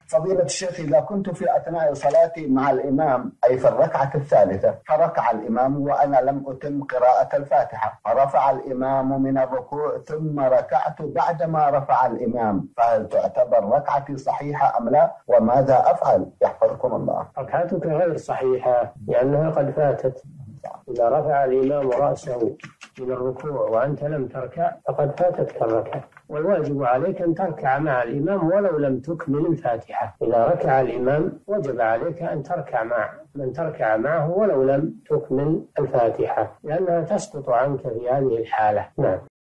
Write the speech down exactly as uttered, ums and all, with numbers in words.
فضيلة الشيخ، إذا كنت في أثناء صلاتي مع الإمام أي في الركعة الثالثة فركع الإمام وأنا لم أتم قراءة الفاتحة، فرفع الإمام من الركوع ثم ركعت بعدما رفع الإمام، فهل تعتبر ركعتي صحيحة أم لا؟ وماذا أفعل يحفظكم الله؟ ركعتك غير صحيحة لأنها قد فاتت. إذا رفع الإمام رأسه من الركوع وأنت لم تركع فقد فاتتك الركعة، والواجب عليك أن تركع مع الإمام ولو لم تكمل الفاتحة. إذا ركع الإمام وجب عليك أن تركع مع من تركع معه ولو لم تكمل الفاتحة، لأنها تسقط عنك في هذه الحالة. نعم.